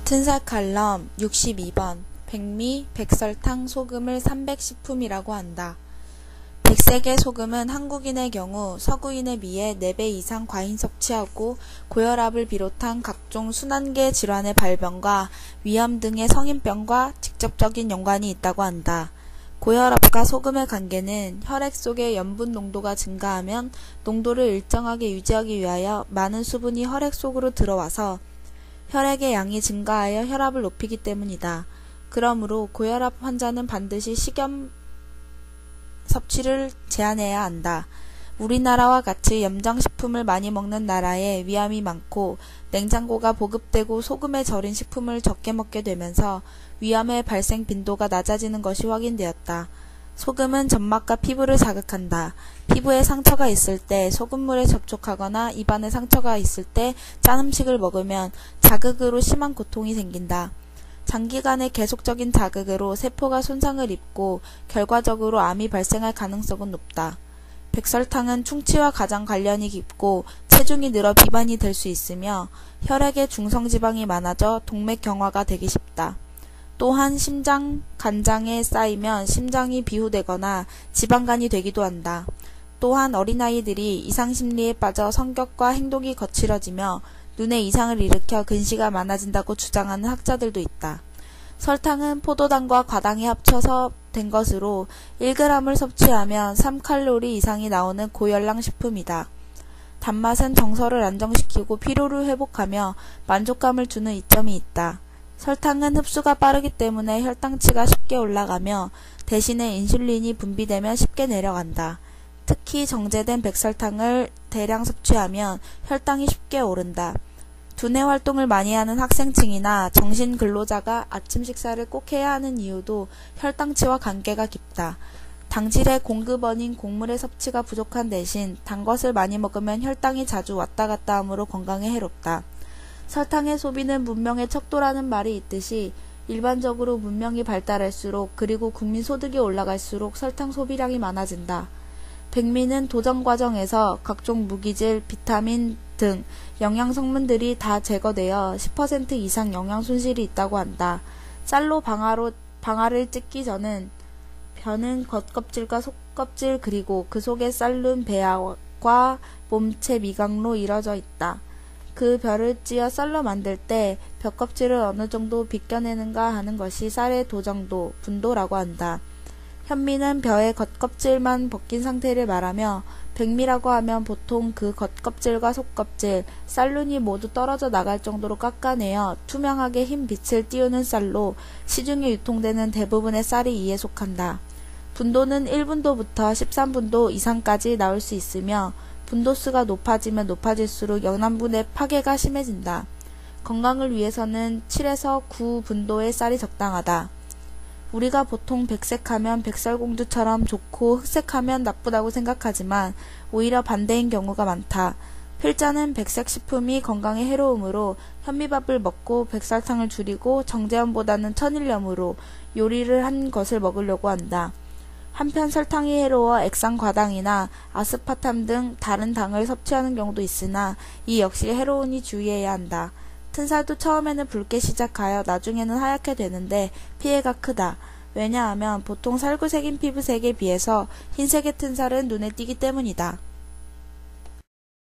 튼살 칼럼 62번 백미, 백설탕, 소금을 300식품이라고 한다. 백색의 소금은 한국인의 경우 서구인에 비해 4배 이상 과잉 섭취하고 고혈압을 비롯한 각종 순환계 질환의 발병과 위암 등의 성인병과 직접적인 연관이 있다고 한다. 고혈압과 소금의 관계는 혈액 속의 염분 농도가 증가하면 농도를 일정하게 유지하기 위하여 많은 수분이 혈액 속으로 들어와서 혈액의 양이 증가하여 혈압을 높이기 때문이다. 그러므로 고혈압 환자는 반드시 식염 섭취를 제한해야 한다. 우리나라와 같이 염장식품을 많이 먹는 나라에 위암이 많고 냉장고가 보급되고 소금에 절인 식품을 적게 먹게 되면서 위암의 발생 빈도가 낮아지는 것이 확인되었다. 소금은 점막과 피부를 자극한다. 피부에 상처가 있을 때 소금물에 접촉하거나 입안에 상처가 있을 때 짠 음식을 먹으면 자극으로 심한 고통이 생긴다. 장기간의 계속적인 자극으로 세포가 손상을 입고 결과적으로 암이 발생할 가능성은 높다. 백설탕은 충치와 가장 관련이 깊고 체중이 늘어 비만이 될 수 있으며 혈액에 중성지방이 많아져 동맥경화가 되기 쉽다. 또한 심장, 간장에 쌓이면 심장이 비후되거나 지방간이 되기도 한다. 또한 어린아이들이 이상심리에 빠져 성격과 행동이 거칠어지며 눈에 이상을 일으켜 근시가 많아진다고 주장하는 학자들도 있다. 설탕은 포도당과 과당이 합쳐서 된 것으로 1g을 섭취하면 3칼로리 이상이 나오는 고열량 식품이다. 단맛은 정서를 안정시키고 피로를 회복하며 만족감을 주는 이점이 있다. 설탕은 흡수가 빠르기 때문에 혈당치가 쉽게 올라가며 대신에 인슐린이 분비되면 쉽게 내려간다. 특히 정제된 백설탕을 대량 섭취하면 혈당이 쉽게 오른다. 두뇌 활동을 많이 하는 학생층이나 정신근로자가 아침 식사를 꼭 해야 하는 이유도 혈당치와 관계가 깊다. 당질의 공급원인 곡물의 섭취가 부족한 대신 단 것을 많이 먹으면 혈당이 자주 왔다 갔다 하므로 건강에 해롭다. 설탕의 소비는 문명의 척도라는 말이 있듯이 일반적으로 문명이 발달할수록 그리고 국민 소득이 올라갈수록 설탕 소비량이 많아진다. 백미는 도정 과정에서 각종 무기질, 비타민 등 영양 성분들이 다 제거되어 10% 이상 영양 손실이 있다고 한다. 쌀로 방아를 찢기 전은 벼는 겉껍질과 속껍질 그리고 그 속에 쌀눈 배아과 몸체 미각로 이뤄져 있다. 그 벼를 찧어 쌀로 만들 때 벼껍질을 어느 정도 벗겨내는가 하는 것이 쌀의 도정도, 분도라고 한다. 현미는 벼의 겉껍질만 벗긴 상태를 말하며 백미라고 하면 보통 그 겉껍질과 속껍질, 쌀눈이 모두 떨어져 나갈 정도로 깎아내어 투명하게 흰 빛을 띄우는 쌀로 시중에 유통되는 대부분의 쌀이 이에 속한다. 분도는 1분도부터 13분도 이상까지 나올 수 있으며 분도수가 높아지면 높아질수록 영양분의 파괴가 심해진다. 건강을 위해서는 7에서 9분도의 쌀이 적당하다. 우리가 보통 백색하면 백설공주처럼 좋고 흑색하면 나쁘다고 생각하지만 오히려 반대인 경우가 많다. 필자는 백색 식품이 건강에 해로우므로 현미밥을 먹고 백설탕을 줄이고 정제염보다는 천일염으로 요리를 한 것을 먹으려고 한다. 한편 설탕이 해로워 액상과당이나 아스파탐 등 다른 당을 섭취하는 경우도 있으나 이 역시 해로우니 주의해야 한다. 튼살도 처음에는 붉게 시작하여 나중에는 하얗게 되는데 피해가 크다. 왜냐하면 보통 살구색인 피부색에 비해서 흰색의 튼살은 눈에 띄기 때문이다.